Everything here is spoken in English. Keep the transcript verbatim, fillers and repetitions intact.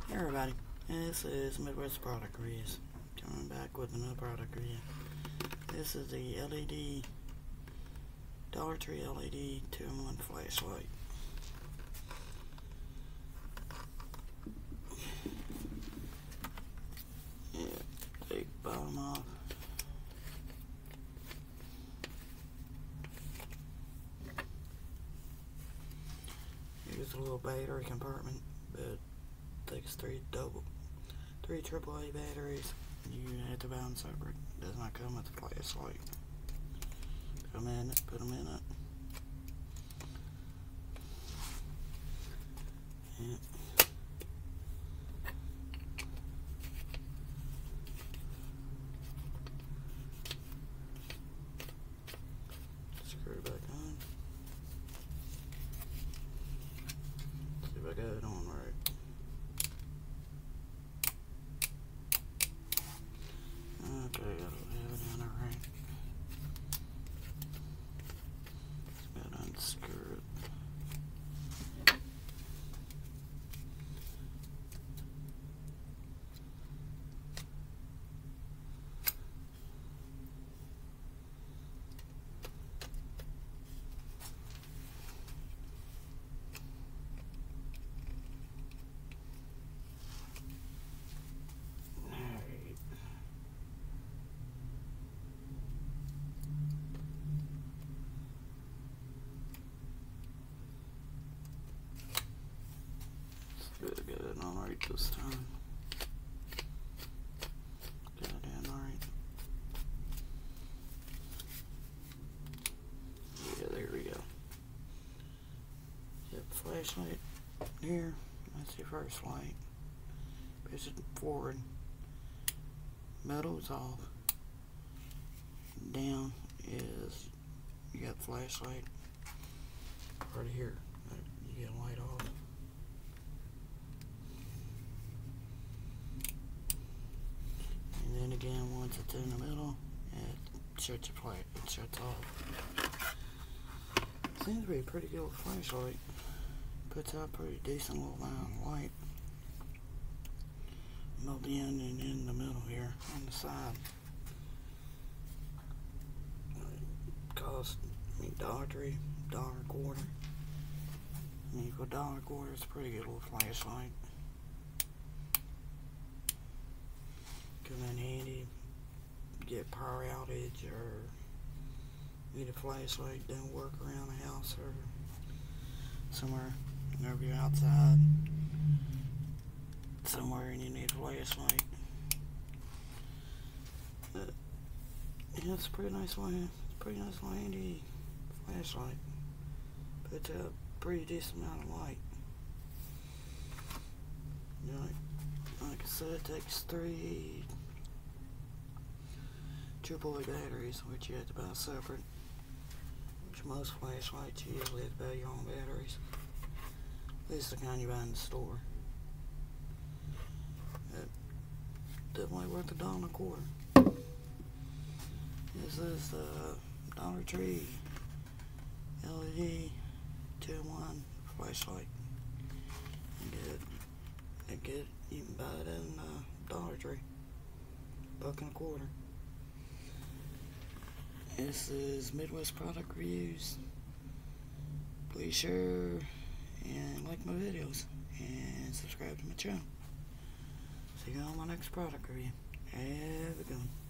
Hey everybody, this is Midwest Product Reviews. Coming back with another product review. This is the L E D Dollar Tree L E D two in one flashlight. Yeah, take bottom off. Here's a little battery compartment, but takes three double, three triple A batteries. You have to buy them separate. Does not come with the flashlight. Put them in it. Put them in it. Yeah. Screw it back on. See if I got it on right. Okay, I don't have it on there right. Just gotta unscrew it. Better get it on right this time. Get it in right. Yeah, there we go. Get the flashlight here. That's your first light. Push it forward. Metal's off. Down is you got the flashlight. Right here. You get a light off. And then again, once it's in the middle, it shuts your flash. It shuts off. Seems to be a pretty good flashlight. Puts out a pretty decent little amount of light. Both the end and in the middle here on the side. Cost me Dollar Tree, dollar a quarter. I mean, for a dollar a quarter, it's a pretty good little flashlight. Come in handy, get power outage or need a flashlight, don't work around the house or somewhere, whenever you're outside, somewhere and you need a flashlight. But, yeah, it's a pretty nice one. It's a pretty nice little handy flashlight. Puts out a pretty decent amount of light. You know, like, like I said, it takes three triple A batteries, which you have to buy separate. Which most flashlights you usually have to buy your own batteries. At least the kind you buy in the store. It definitely worth a dollar a quarter. This is the Dollar Tree L E D two in one flashlight. You get it, you get it, you can buy it in uh, Dollar Tree. Buck and a quarter. This is Midwest Product Reviews. Please share and like my videos and subscribe to my channel. See you on my next product review. Have a good one.